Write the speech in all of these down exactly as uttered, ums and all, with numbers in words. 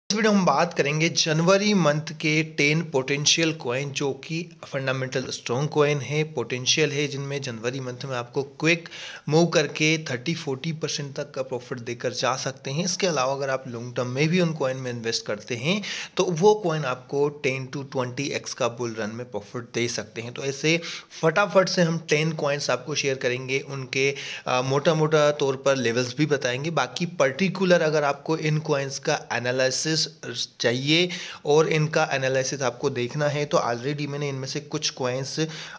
इस वीडियो हम बात करेंगे जनवरी मंथ के टेन पोटेंशियल कॉइन जो कि फंडामेंटल स्ट्रॉन्ग कॉइन है, पोटेंशियल है, जिनमें जनवरी मंथ में आपको क्विक मूव करके थर्टी फोर्टी परसेंट तक का प्रॉफिट देकर जा सकते हैं। इसके अलावा अगर आप लॉन्ग टर्म में भी उन कॉइन में इन्वेस्ट करते हैं तो वो कॉइन आपको टेन टू ट्वेंटी एक्स का बुल रन में प्रॉफिट दे सकते हैं। तो ऐसे फटाफट से हम टेन कॉइन्स आपको शेयर करेंगे, उनके आ, मोटा मोटा तौर पर लेवल्स भी बताएंगे। बाकी पर्टिकुलर अगर आपको इन कॉइन्स का एनालिसिस चाहिए और इनका एनालिसिस आपको देखना है तो ऑलरेडी मैंने इनमें से कुछ कॉइन्स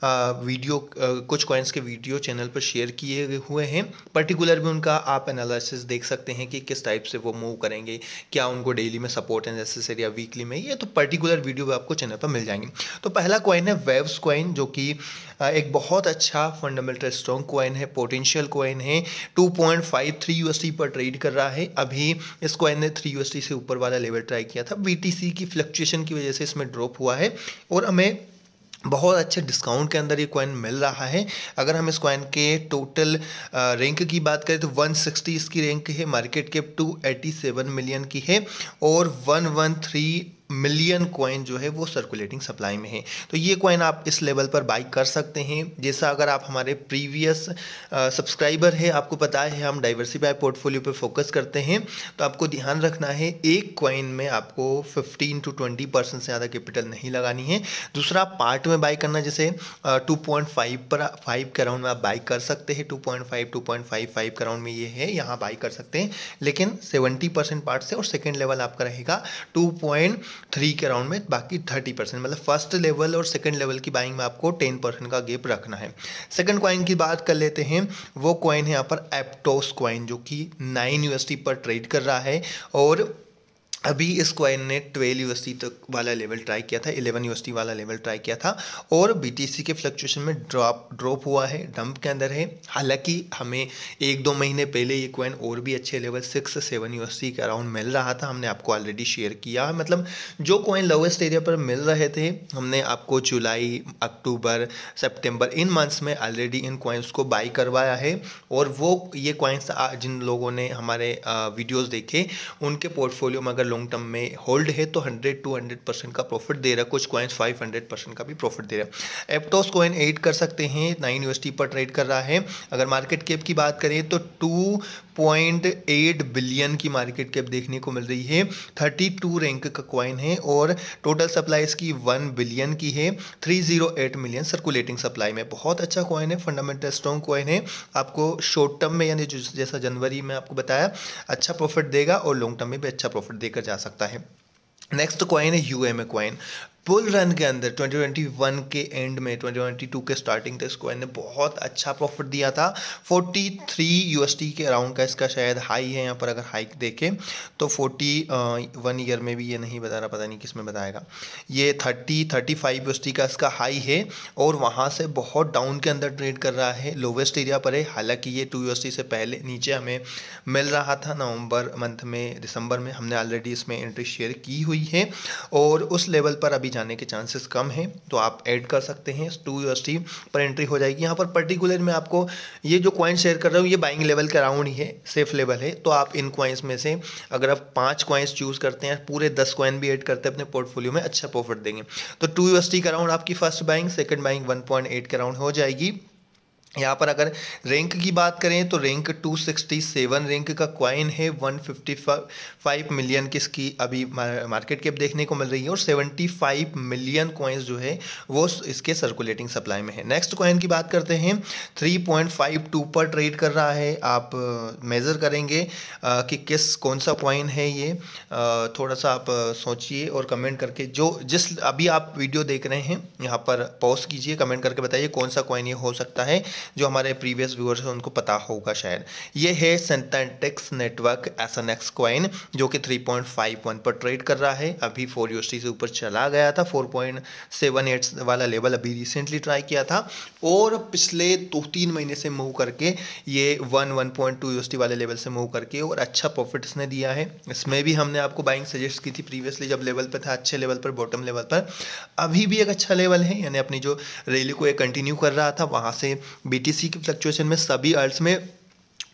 वीडियो कुछ कॉइन्स के वीडियो चैनल पर शेयर किए हुए हैं। पर्टिकुलर भी उनका आप एनालिसिस देख सकते हैं कि किस टाइप से वो मूव करेंगे, क्या उनको डेली में सपोर्ट है नेसेसरी या वीकली में, ये तो पर्टिकुलर वीडियो भी आपको चैनल पर मिल जाएंगे। तो पहला कॉइन है वेव्स कॉइन, जो कि एक बहुत अच्छा फंडामेंटल स्ट्रॉन्ग कॉइन है, पोटेंशियल कॉइन है। Two point five three USD पर ट्रेड कर रहा है। अभी इस कॉइन ने थ्री यूएसडी से ऊपर वाला लेवल ट्राई किया था, बीटीसी की फ्लक्चुएशन की वजह से इसमें ड्रॉप हुआ है और हमें बहुत अच्छे डिस्काउंट के अंदर ये कॉइन मिल रहा है। अगर हम इस कॉइन के टोटल रैंक की बात करें तो वन सिक्सटी इसकी रैंक है, market cap two eighty seven million की है और one one three million coin जो है वो सर्कुलेटिंग सप्लाई में है। तो ये कॉइन आप इस लेवल पर बाई कर सकते हैं। जैसा अगर आप हमारे प्रीवियस सब्सक्राइबर है, आपको पता है हम डाइवर्सिफाई पोर्टफोलियो पे फोकस करते हैं, तो आपको ध्यान रखना है एक कॉइन में आपको फिफ्टीन टू ट्वेंटी परसेंट से ज़्यादा कैपिटल नहीं लगानी है। दूसरा पार्ट में बाई करना, जैसे टू पॉइंट फाइव पर फाइव के अराउंड में आप बाई कर सकते हैं, two point five two point five five के अराउंड में ये है, यहाँ बाई कर सकते हैं, लेकिन सेवेंटी परसेंट पार्ट से। और सेकेंड लेवल आपका रहेगा टू पॉइंट थ्री के अराउंड में, बाकी थर्टी परसेंट, मतलब फर्स्ट लेवल और सेकंड लेवल की बाइंग में आपको टेन परसेंट का गैप रखना है। सेकंड कॉइन की बात कर लेते हैं। वो कॉइन है यहाँ पर एप्टोस कॉइन, जो कि नाइन यूएसडी पर ट्रेड कर रहा है और अभी इस कॉइन ने ट्वेल्व यूएसडी तक वाला लेवल ट्राई किया था, इलेवन यूएसडी वाला लेवल ट्राई किया था और बीटीसी के फ्लक्चुएशन में ड्रॉप ड्रॉप हुआ है, डंप के अंदर है। हालांकि हमें एक दो महीने पहले ये कॉइन और भी अच्छे लेवल सिक्स सेवन यूएसडी के अराउंड मिल रहा था, हमने आपको ऑलरेडी शेयर किया है। मतलब जो कॉइन लोवेस्ट एरिया पर मिल रहे थे हमने आपको जुलाई, अक्टूबर, सितंबर इन मंथ्स में ऑलरेडी इन कॉइन्स को बाई करवाया है और वो ये कॉइन्स जिन लोगों ने हमारे वीडियोज़ देखे उनके पोर्टफोलियो में अगर लॉन्ग टर्म में होल्ड है तो हंड्रेड टू हंड्रेड परसेंट का प्रॉफिट दे रहा है। कुछ कॉइन्स फाइव हंड्रेड परसेंट का भी प्रॉफिट दे रहा है। एप्टोस कॉइन एड कर सकते हैं, नाइन यूएसडी पर ट्रेड कर रहा है। अगर मार्केट कैप की बात करें तो टू पॉइंट एट बिलियन की मार्केट कैप देखने को मिल रही है। थर्टी टू रैंक का कॉइन है और टोटल सप्लाई इसकी वन बिलियन की है, three zero eight million circulating supply में। बहुत अच्छा कॉइन है, फंडामेंटल स्ट्रॉन्ग कॉइन है। आपको शॉर्ट टर्म में यानी जैसा जनवरी में आपको बताया अच्छा प्रॉफिट देगा और लॉन्ग टर्म में भी अच्छा प्रॉफिट देकर जा सकता है। नेक्स्ट कॉइन है यूएमए कॉइन। बुल रन के अंदर ट्वेंटी ट्वेंटी वन के एंड में ट्वेंटी ट्वेंटी टू के स्टार्टिंग तक इस कॉइन ने बहुत अच्छा प्रॉफिट दिया था। फोर्टी थ्री यूएसडी के अराउंड का इसका शायद हाई है। यहाँ पर अगर हाइक देखें तो फोर्टी वन ईयर में भी ये नहीं बता रहा, पता नहीं किस में बताएगा। ये थर्टी थर्टी फाइव यूएसडी का इसका हाई है और वहाँ से बहुत डाउन के अंदर ट्रेड कर रहा है, लोवेस्ट एरिया पर है। हालांकि ये टू यूएसडी से पहले नीचे हमें मिल रहा था नवंबर मंथ में, दिसंबर में हमने ऑलरेडी इसमें एंट्री शेयर की हुई है और उस लेवल पर अभी जाने के चांसेस कम हैं, तो आप ऐड कर सकते हैं। टू यूएसडी पर एंट्री हो जाएगी। यहाँ पर पर्टिकुलर मैं आपको ये जो कॉइन शेयर कर रहा हूँ ये बाइंग लेवल के अराउंड ही है, सेफ लेवल है। तो आप इन कॉइन्स में से अगर आप पांच कॉइन्स चूज करते हैं, पूरे दस कॉइन भी ऐड करते हैं अपने पोर्टफोलियो में, अच्छा प्रॉफिट देंगे। तो टू यूएसडी के अराउंड आपकी first buying, second buying one point eight के अराउंड हो जाएगी। यहाँ पर अगर रैंक की बात करें तो rank two sixty seven rank का कॉइन है, वन फिफ्टी फाइव मिलियन की इसकी अभी मार्केट कैप देखने को मिल रही है और सेवेंटी फाइव मिलियन कॉइन्स जो है वो इसके सर्कुलेटिंग सप्लाई में है। नेक्स्ट कॉइन की बात करते हैं। थ्री पॉइंट फाइव टू पर ट्रेड कर रहा है। आप मेज़र करेंगे आ, कि किस कौन सा कॉइन है ये, आ, थोड़ा सा आप सोचिए और कमेंट करके जो जिस अभी आप वीडियो देख रहे हैं यहाँ पर पॉज कीजिए, कमेंट करके बताइए कौन सा कॉइन ये हो सकता है। जो हमारे प्रीवियस व्यूअर्स हैं उनको पता होगा शायद। ये है सिंथेटिक्स नेटवर्क एसएनएक्स कॉइन, जो कि थ्री पॉइंट फाइव वन पर ट्रेड कर रहा है। अभी फोर यूएसडी से ऊपर चला गया था, फोर पॉइंट सेवन एट वाला लेवल अभी रिसेंटली ट्राई किया था और पिछले दो तीन महीने से मूव करके ये one one point two USD वाले लेवल से मूव करके और अच्छा प्रॉफिट इसने दिया है। इसमें भी हमने आपको बाइंग सजेस्ट की थी प्रीवियसली जब लेवल पर था, अच्छे लेवल पर, बॉटम लेवल पर। अभी भी एक अच्छा लेवल है, यानी अपनी जो रैली को ये कंटिन्यू कर रहा था। वहाँ से बीटीसी की फ्लक्चुएशन में सभी अल्ट्स में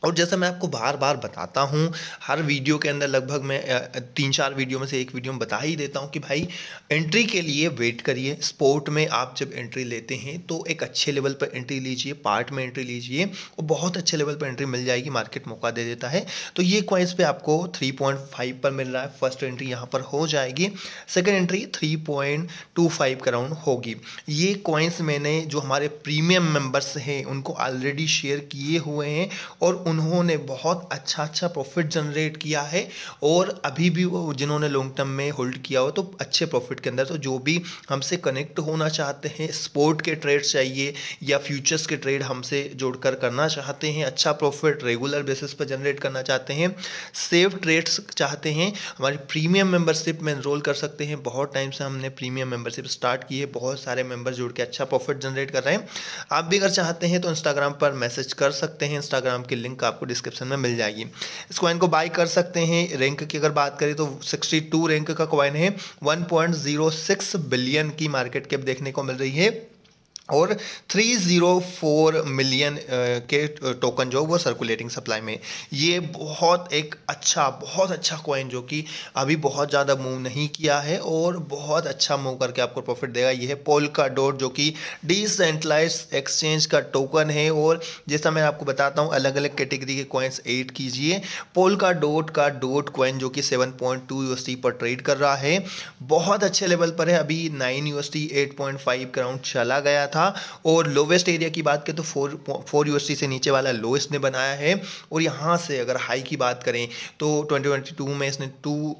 और जैसा मैं आपको बार बार बताता हूँ, हर वीडियो के अंदर लगभग मैं अ, तीन चार वीडियो में से एक वीडियो में बता ही देता हूँ कि भाई एंट्री के लिए वेट करिए। स्पोर्ट में आप जब एंट्री लेते हैं तो एक अच्छे लेवल पर एंट्री लीजिए, पार्ट में एंट्री लीजिए और बहुत अच्छे लेवल पर एंट्री मिल जाएगी, मार्केट मौका दे देता है। तो ये कॉइन्स पे आपको थ्री पॉइंट फाइव पर मिल रहा है, फर्स्ट एंट्री यहाँ पर हो जाएगी, second entry three point two five के अराउंड होगी। ये कॉइन्स मैंने जो हमारे प्रीमियम मेंबर्स हैं उनको ऑलरेडी शेयर किए हुए हैं और उन्होंने बहुत अच्छा अच्छा प्रॉफिट जनरेट किया है, और अभी भी वो जिन्होंने लॉन्ग टर्म में होल्ड किया हो तो अच्छे प्रॉफिट के अंदर। तो जो भी हमसे कनेक्ट होना चाहते हैं, स्पोर्ट के ट्रेड्स चाहिए या फ्यूचर्स के ट्रेड हमसे जोड़कर करना चाहते हैं, अच्छा प्रॉफिट रेगुलर बेसिस पर जनरेट करना चाहते हैं, सेफ ट्रेड्स चाहते हैं, हमारी प्रीमियम मेंबरशिप में एनरोल कर सकते हैं। बहुत टाइम से हमने प्रीमियम मेंबरशिप स्टार्ट की है, बहुत सारे मेंबर जुड़ के अच्छा प्रॉफिट जनरेट कर रहे हैं। आप भी अगर चाहते हैं तो इंस्टाग्राम पर मैसेज कर सकते हैं, इंस्टाग्राम की लिंक आपको डिस्क्रिप्शन में मिल जाएगी। इस कॉइन को बाय कर सकते हैं। रैंक की अगर बात करें तो सिक्सटी टू रैंक का कॉइन है, one point zero six billion की मार्केट कैप देखने को मिल रही है और थ्री ज़ीरो फोर मिलियन के टोकन जो वो सर्कुलेटिंग सप्लाई में। ये बहुत एक अच्छा बहुत अच्छा कॉइन जो कि अभी बहुत ज़्यादा मूव नहीं किया है और बहुत अच्छा मूव करके आपको प्रॉफिट देगा। ये है पोल्का डॉट जो कि डिसेंट्रलाइज्ड एक्सचेंज का टोकन है, और जैसा मैं आपको बताता हूँ अलग अलग कैटेगरी के कॉइन्स ऐड कीजिए। पोल्का डॉट का डॉट कॉइन जो कि सेवन पॉइंट टू यूएसडी पर ट्रेड कर रहा है, बहुत अच्छे लेवल पर है, अभी nine USD eight point five के अराउंड चला गया था। और लोवेस्ट एरिया की बात करें तो फोर फोर यूएसडी से नीचे वाला लोएस्ट ने बनाया है, और यहाँ से अगर हाई की बात करें तो ट्वेंटी ट्वेंटी टू में इसने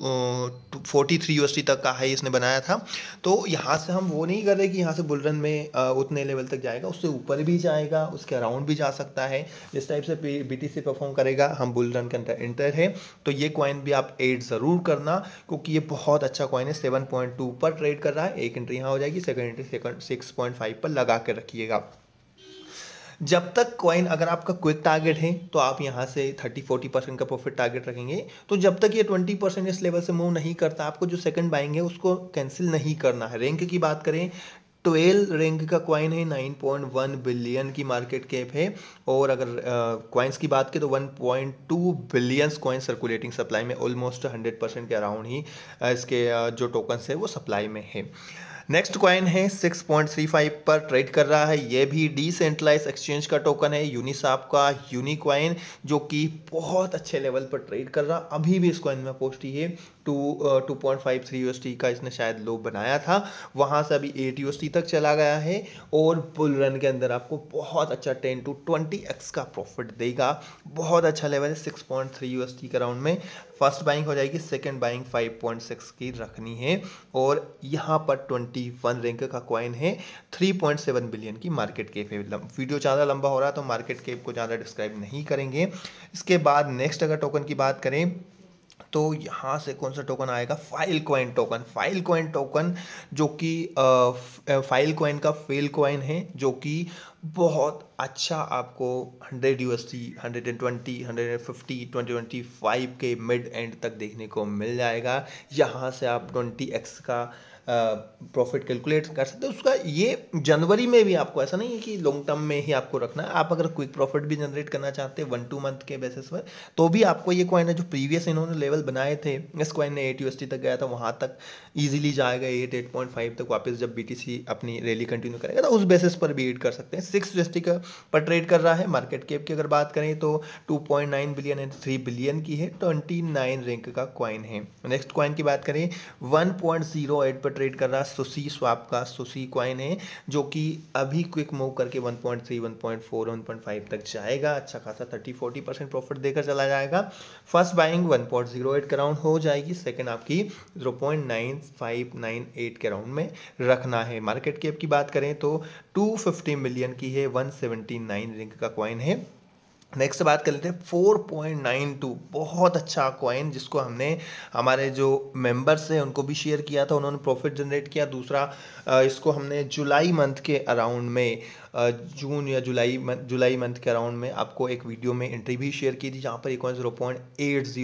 टू फोर्टी थ्री यूएसडी तक का हाई इसने बनाया था। तो यहाँ से हम वो नहीं कर रहे कि यहाँ से बुलरन में आ, उतने लेवल तक जाएगा, उससे ऊपर भी जाएगा, उसके अराउंड भी जा सकता है। जिस टाइप से बीटीसी परफॉर्म करेगा, हम बुलरन के अंदर इंटर है, तो ये कॉइन भी आप एड ज़रूर करना क्योंकि ये बहुत अच्छा कॉइन है। सेवन पॉइंट टू पर ट्रेड कर रहा है, एक एंट्री यहाँ हो जाएगी, second entry second six point five पर लगा के रखिएगा। जब तक कॉइन अगर आपका क्विक टारगेट है तो आप यहाँ से थर्टी फोर्टी परसेंट का प्रॉफिट टारगेट रखेंगे। तो जब तक ये ट्वेंटी परसेंट इस लेवल से मूव नहीं करता, आपको जो सेकंड बाइंग है उसको कैंसिल नहीं करना है। रैंक की बात करें, ट्वेल्व रैंक का कॉइन है, नाइन पॉइंट वन बिलियन की मार्केट कैप है, और अगर कॉइन्स की बात करें तो one point two billions coin circulating supply में, ऑलमोस्ट हंड्रेड परसेंट के अराउंड ही uh, इसके uh, जो टोकन्स है वो सप्लाई में है। नेक्स्ट कॉइन है सिक्स पॉइंट थ्री फाइव पर ट्रेड कर रहा है, ये भी डिसेंट्रलाइज्ड एक्सचेंज का टोकन है, यूनिसॉप का यूनिकॉइन जो कि बहुत अच्छे लेवल पर ट्रेड कर रहा। अभी भी इस कॉइन में पोस्ट है two two point five three USD का इसने शायद लो बनाया था, वहाँ से अभी एट यूएसडी तक चला गया है, और बुल रन के अंदर आपको बहुत अच्छा टेन टू ट्वेंटी एक्स का प्रॉफिट देगा। बहुत अच्छा लेवल है, सिक्स पॉइंट थ्री यूएसडी के राउंड में फर्स्ट बाइंग हो जाएगी, second buying five point six की रखनी है, और यहाँ पर ट्वेंटी वन रैंक का कॉइन है, थ्री पॉइंट सेवन बिलियन की मार्केट कैप है। वीडियो ज़्यादा लंबा हो रहा है तो मार्केट कैप को ज़्यादा डिस्क्राइब नहीं करेंगे। इसके बाद नेक्स्ट अगर टोकन की बात करें तो यहाँ से कौन सा टोकन आएगा, Filecoin token. Filecoin token जो कि फाइल कॉइन का फेल कॉइन है, जो कि बहुत अच्छा आपको hundred USD, hundred and twenty, hundred and fifty, twenty twenty five के मिड एंड तक देखने को मिल जाएगा। यहाँ से आप ट्वेंटी एक्स का प्रॉफिट कैलकुलेट कर सकते हो उसका। ये जनवरी में भी आपको ऐसा नहीं है कि लॉन्ग टर्म में ही आपको रखना है, आप अगर क्विक प्रॉफिट भी जनरेट करना चाहते हैं वन टू मंथ के बेसिस पर तो भी आपको ये कॉइन है जो प्रीवियस इन्होंने लेवल बनाए थे, इस कॉइन ने एट यूएसडी तक गया था, वहाँ तक इजीली जाएगा, एट एट पॉइंट फाइव तक वापस जब बीटीसी अपनी रैली कंटिन्यू करेगा तो उस बेसिस पर भी एड कर सकते हैं। सिक्स यूएसडी का पर ट्रेड कर रहा है। मार्केट कैप की अगर बात करें तो two point nine billion and three billion की है, ट्वेंटी नाइन रैंक का कॉइन है। नेक्स्ट कॉइन की बात करें वन पॉइंट ज़ीरो एट पर ट्रेड कर रहा है, सुसी स्वाप का सुसी कॉइन है जो कि अभी क्विक मूव करके one point three, one point four, one point five तक जाएगा, अच्छा खासा थर्टी फोर्टी परसेंट प्रॉफिट देकर चला जाएगा। First buying one point zero eight के राउंड हो जाएगी, सेकंड आपकी zero point nine five nine eight के राउंड में रखना है। मार्केट कैप की बात करें तो टू फिफ्टी मिलियन की है, वन सेवेंटी नाइन रैंक का कॉइन है। नेक्स्ट बात कर लेते हैं फोर पॉइंट नाइन टू, बहुत अच्छा कॉइन जिसको हमने हमारे जो मेंबर्स हैं उनको भी शेयर किया था, उन्होंने प्रॉफिट जनरेट किया। दूसरा इसको हमने जुलाई मंथ के अराउंड में, जून या जुलाई जुलाई मंथ के अराउंड में आपको एक वीडियो में एंट्री भी शेयर की थी जहाँ पर ये coin zero point eight zero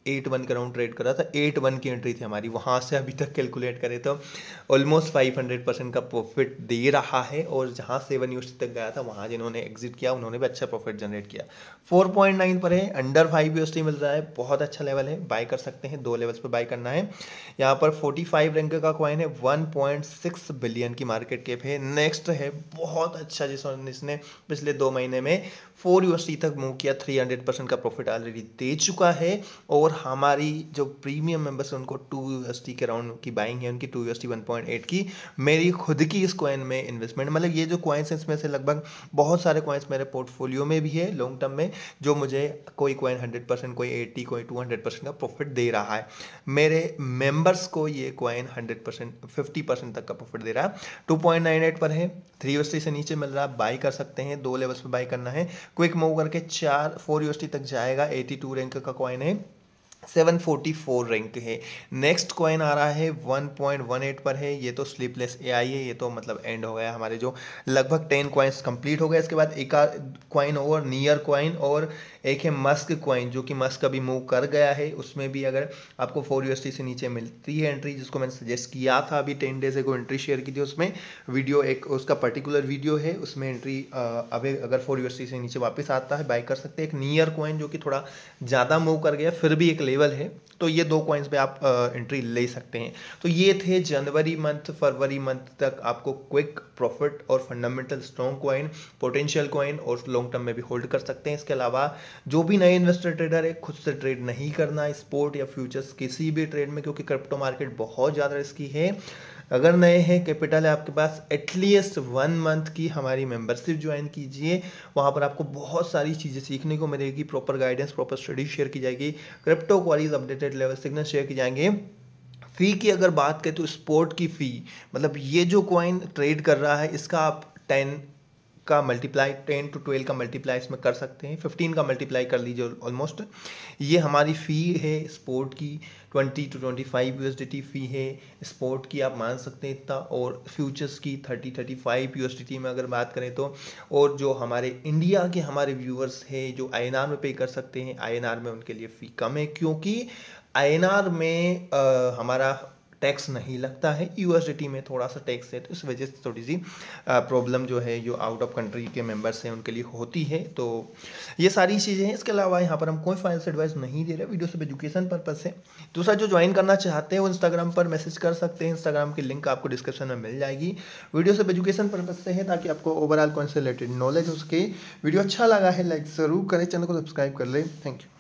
eight one के अराउंड ट्रेड कर रहा था, एट वन की एंट्री थी हमारी, वहाँ से अभी तक कैलकुलेट करें तो ऑलमोस्ट फाइव हंड्रेड परसेंट का प्रॉफिट दे रहा है। और जहाँ सेवन यूएसडी तक गया था वहाँ जिन्होंने एग्जिट किया उन्होंने भी अच्छा प्रॉफिट जनरेट किया। फोर पॉइंट नाइन पर है, अंडर फाइव यूएसडी मिल रहा है, बहुत अच्छा लेवल है, बाय कर सकते हैं, दो लेवल्स पर बाय करना है। यहाँ पर फोर्टी फाइव रैंक का कॉइन है, वन पॉइंट सिक्स बिलियन की मार्केट कैप है। नेक्स्ट है बहुत अच्छा जिसने पिछले दो महीने में फोर यूएसडी तक मूव किया, थ्री हंड्रेड परसेंट का प्रॉफिट ऑलरेडी दे चुका है। और हमारी जो प्रीमियम मेंबर्स हैं उनको टू यूएसडी के राउंड की बाइंग है, उनकी two USD one point eight की। मेरी खुद की इस कॉइन में इन्वेस्टमेंट, मतलब ये जो कॉइन्स हैं इसमें से लगभग बहुत सारे कॉइन्स मेरे पोर्टफोलियो में भी है लॉन्ग टर्म में, जो मुझे कोई कॉइन हंड्रेड परसेंट, कोई एटी, कोई टू हंड्रेड परसेंट का प्रॉफिट दे रहा है। मेरे मेंबर्स को ये coin hundred percent fifty percent तक का प्रॉफिट दे रहा है। टू पॉइंट नाइन एट पर है, थ्री यूएसडी से नीचे मिल रहा है, बाई कर सकते हैं, दो लेवल्स पे बाई करना है। क्विक मूव करके चार फोर यूएसडी तक जाएगा, एटी टू रैंक का कॉइन है, सेवन फोर्टी फोर रैंक है। नेक्स्ट कॉइन आ रहा है वन पॉइंट वन एट पर है, ये तो स्लीपलेस एआई है, ये तो मतलब एंड हो गया हमारे जो लगभग टेन कॉइन्स कंप्लीट हो गए। इसके बाद एक कॉइन और नियर कॉइन और एक है मस्क कॉइन, जो कि मस्क अभी मूव कर गया है। उसमें भी अगर आपको फोर यूएसडी से नीचे मिलती है एंट्री, जिसको मैंने सजेस्ट किया था अभी टेन डेज को एंट्री शेयर की थी, उसमें वीडियो एक उसका पर्टिकुलर वीडियो है, उसमें एंट्री अभी अगर फोर यूएसडी से नीचे वापस आता है बाय कर सकते हैं। एक नियर कॉइन जो कि थोड़ा ज़्यादा मूव कर गया फिर भी एक लेवल है, तो ये दो कॉइन्स पे आप एंट्री ले सकते हैं। तो ये थे जनवरी मंथ, फरवरी मंथ तक आपको क्विक प्रॉफिट और fundamental strong coin, potential coin और लॉन्ग टर्म में भी होल्ड कर सकते हैं। इसके अलावा जो भी नए इन्वेस्टर ट्रेडर है, खुद से ट्रेड नहीं करना स्पोर्ट या फ्यूचर्स किसी भी ट्रेड में, क्योंकि क्रिप्टो मार्केट बहुत ज़्यादा रिस्की है। अगर नए हैं, कैपिटल है आपके पास, एटलीस्ट वन मंथ की हमारी मेंबरशिप ज्वाइन कीजिए, वहाँ पर आपको बहुत सारी चीज़ें सीखने को मिलेगी, proper guidance, proper study share की जाएगी, crypto queries updated level signal share की जाएंगे। फ़ी की अगर बात करें तो स्पोर्ट की फ़ी, मतलब ये जो कॉइन ट्रेड कर रहा है इसका आप टेन का मल्टीप्लाई, टेन टू ट्वेल्व का मल्टीप्लाई इसमें कर सकते हैं, फिफ्टीन का मल्टीप्लाई कर लीजिए ऑलमोस्ट। ये हमारी फ़ी है स्पोर्ट की, twenty to twenty five USDT fee है स्पोर्ट की, आप मान सकते हैं इतना। और फ्यूचर्स की थर्टी थर्टी फाइव यूएसडीटी में अगर बात करें तो, और जो हमारे इंडिया के हमारे व्यूअर्स हैं जो आईएनआर में पे कर सकते हैं, आईएनआर में उनके लिए फ़ी कम है, क्योंकि आईएनआर में आ, हमारा टैक्स नहीं लगता है, यूएसडीटी में थोड़ा सा टैक्स है, तो इस वजह से थोड़ी सी प्रॉब्लम जो है जो आउट ऑफ कंट्री के मेंबर्स हैं उनके लिए होती है। तो ये सारी चीज़ें हैं। इसके अलावा यहाँ पर हम कोई फाइनेंस एडवाइस नहीं दे रहे, वीडियो सिर्फ एजुकेशन पर्पज से। दूसरा, जो ज्वाइन करना चाहते हैं वो इंस्टाग्राम पर मैसेज कर सकते हैं, इंस्टाग्राम की लिंक आपको डिस्क्रिप्शन में मिल जाएगी। वीडियो सिर्फ एजुकेशन पर्पज से है ताकि आपको ओवरऑल कौन से रिलेटेड नॉलेज हो सके। वीडियो अच्छा लगा है लाइक ज़रूर करें, चैनल को सब्सक्राइब कर लें। Thank you.